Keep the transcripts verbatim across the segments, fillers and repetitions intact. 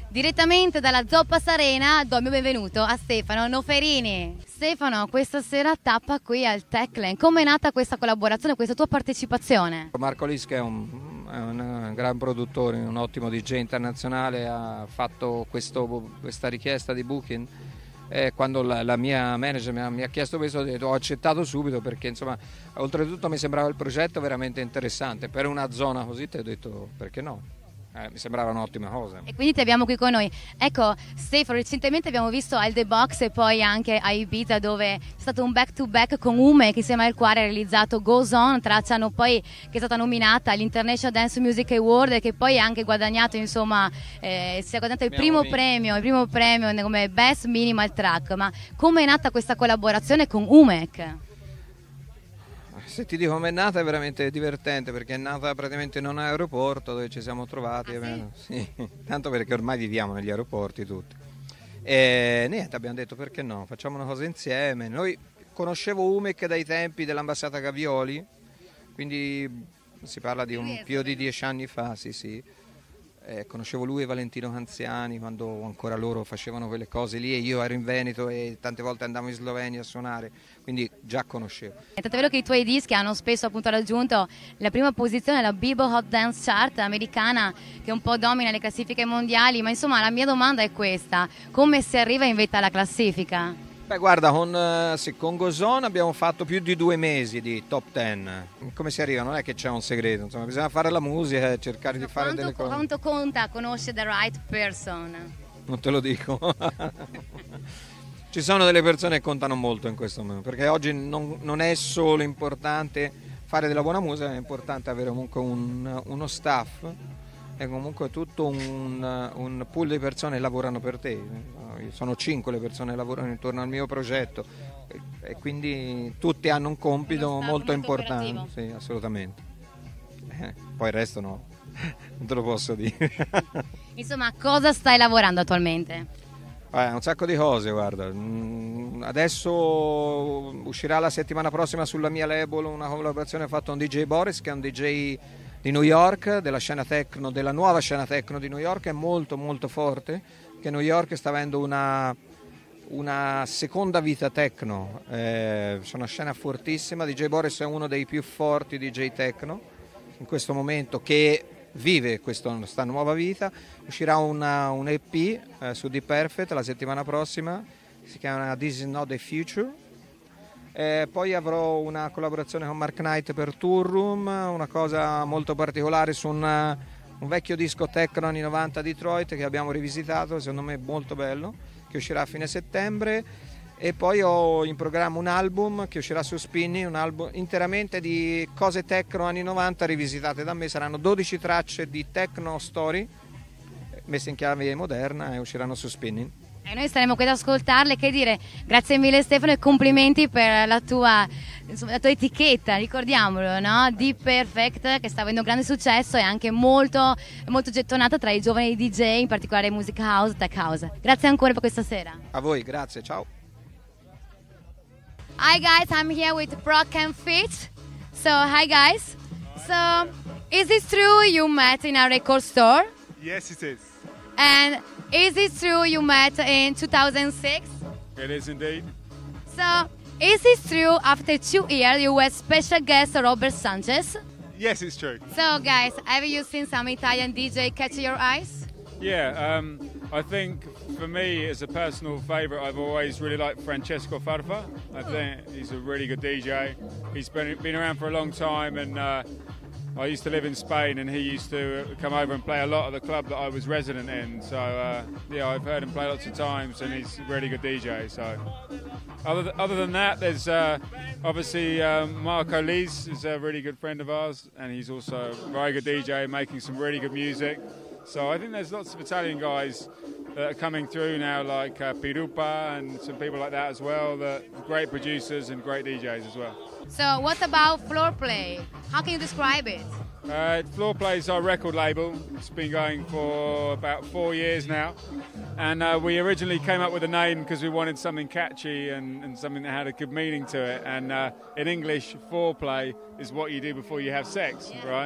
Direttamente dalla Zoppa Sarena do il mio benvenuto a Stefano Noferini. Stefano, questa sera tappa qui al Techland. Come è nata questa collaborazione, questa tua partecipazione? Marco Lisca è un, è un gran produttore, un ottimo D J internazionale, ha fatto questo, questa richiesta di booking. E quando la, la mia manager mi ha, mi ha chiesto questo, ho, detto, ho accettato subito perché insomma oltretutto mi sembrava il progetto veramente interessante per una zona così, ti ho detto perché no. Eh, mi sembrava un'ottima cosa. E quindi ti abbiamo qui con noi. Ecco, Stefano, recentemente abbiamo visto al The Box e poi anche a Ibiza, dove c'è stato un back to back con Ume, che insieme al quale ha realizzato Goes On, traccia poi che è stata nominata all'International Dance Music Award e che poi ha anche guadagnato, insomma, eh, si è guadagnato il primo premio, il primo premio come Best Minimal Track. Ma come è nata questa collaborazione con Umek? Se ti dico come è nata è veramente divertente perché è nata praticamente in un aeroporto dove ci siamo trovati, ah, sì? Sì. Tanto perché ormai viviamo negli aeroporti tutti e niente, abbiamo detto perché no, facciamo una cosa insieme. Noi conoscevo Umek dai tempi dell'ambasciata Gavioli, quindi si parla di un più di dieci anni fa, sì sì. Eh, conoscevo lui e Valentino Canziani quando ancora loro facevano quelle cose lì e io ero in Veneto e tante volte andavo in Slovenia a suonare, quindi già conoscevo. È tanto vero che i tuoi dischi hanno spesso appunto raggiunto la prima posizione alla Billboard Hot Dance Chart americana, che un po' domina le classifiche mondiali, ma insomma la mia domanda è questa: come si arriva in vetta alla classifica? Beh guarda, con, sì, con Goes On abbiamo fatto più di due mesi di top ten. Come si arriva? Non è che c'è un segreto, insomma, bisogna fare la musica e cercare Ma di fare quanto, delle cose. Quanto conta conoscere the right person? Non te lo dico. Ci sono delle persone che contano molto in questo momento, perché oggi non, non è solo importante fare della buona musica, è importante avere comunque un, uno staff e comunque tutto un, un pool di persone che lavorano per te. Sono cinque le persone che lavorano intorno al mio progetto e, e quindi tutti hanno un compito molto, molto importante. Sì, assolutamente. Eh, poi il resto no, non te lo posso dire. Insomma, cosa stai lavorando attualmente? Eh, un sacco di cose, guarda. Adesso uscirà la settimana prossima sulla mia label una collaborazione fatta con D J Boris, che è un D J di New York, della scena techno, della nuova scena techno di New York, è molto molto forte, che New York sta avendo una, una seconda vita techno, eh, c'è una scena fortissima. D J Boris è uno dei più forti D J techno in questo momento, che vive questa nuova vita. Uscirà una, un E P eh, su The Perfect la settimana prossima, si chiama This Is Not the Future. Eh, poi avrò una collaborazione con Mark Knight per Tour Room, una cosa molto particolare su una, un vecchio disco techno anni novanta a Detroit che abbiamo rivisitato, secondo me molto bello, che uscirà a fine settembre. E poi ho in programma un album che uscirà su Spinning, un album interamente di cose techno anni novanta rivisitate da me. Saranno dodici tracce di techno story messe in chiave moderna e usciranno su Spinning. E noi staremo qui ad ascoltarle. Che dire, grazie mille Stefano e complimenti per la tua, insomma, la tua etichetta, ricordiamolo, no? The Perfect, che sta avendo grande successo e anche molto, molto gettonata tra i giovani D J, in particolare music house, tech house. Grazie ancora per questa sera. A voi, grazie, ciao. Hi guys, I'm here with Brock and Fit. So hi guys. So is it true you met in a record store? Yes, it is. And is it true you met in two thousand six? It is indeed. So is it true after two years you were special guest Robert Sanchez? Yes, it's true. So guys, have you seen some Italian D J catch your eyes? Yeah, um, I think for me, as a personal favourite, I've always really liked Francesco Farfa. I think he's a really good D J. He's been been around for a long time, and uh, I used to live in Spain, and he used to come over and play a lot of the club that I was resident in. So uh, yeah, I've heard him play lots of times, and he's a really good D J. So other th- other than that, there's uh, obviously um, Marco Lees is a really good friend of ours, and he's also a very good D J, making some really good music. So I think there's lots of Italian guys that are coming through now, like uh, Pirupa and some people like that as well, that are great producers and great D Js as well. So what about Floor Play? How can you describe it? Uh, Floor Play is our record label. It's been going for about four years now. And uh, we originally came up with a name because we wanted something catchy and, and something that had a good meaning to it. And uh, in English, foreplay is what you do before you have sex, yeah. Right?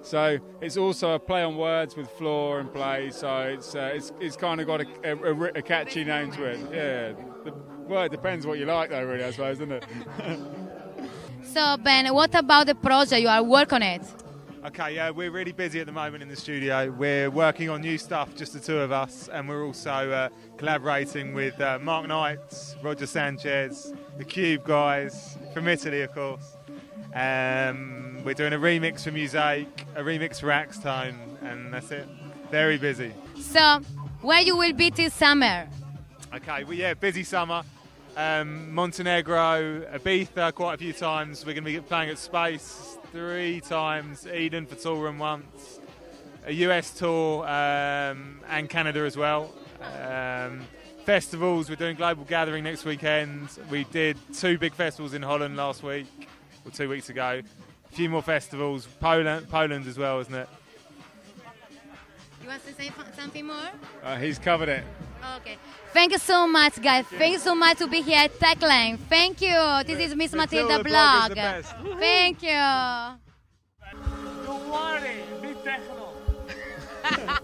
So it's also a play on words with floor and play. So it's uh, it's it's kind of got a, a, a catchy name to it. Yeah. The, well, it depends what you like, though, really, I suppose, doesn't it? So Ben, what about the project? You are working on it. Okay, yeah, we're really busy at the moment in the studio. We're working on new stuff, just the two of us, and we're also uh, collaborating with uh, Mark Knight, Roger Sanchez, the Cube guys, from Italy, of course. Um, we're doing a remix for Mosaic, a remix for Axtone, and that's it. Very busy. So, where you will be this summer? Okay, well, yeah, busy summer. Um, Montenegro, Ibiza quite a few times. We're going to be playing at Space three times, Eden for Tour Room once, a U S tour, um, and Canada as well. Um, festivals, we're doing Global Gathering next weekend. We did two big festivals in Holland last week, or two weeks ago. A few more festivals, Poland, Poland as well, isn't it? You want to say something more? Uh, he's covered it. Okay. Thank you so much, guys. Thank you so much to be here at Techline. Thank you. This is Miss Matilda Blog. Thank you. Don't worry, be techno.